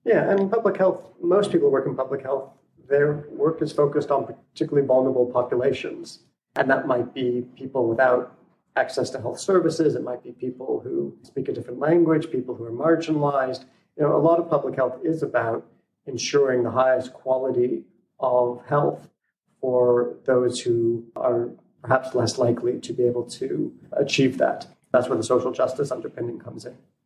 Yeah, and public health, most people who work in public health, their work is focused on particularly vulnerable populations. And that might be people without access to health services. It might be people who speak a different language, people who are marginalized. A lot of public health is about ensuring the highest quality of health for those who are perhaps less likely to be able to achieve that. That's where the social justice underpinning comes in.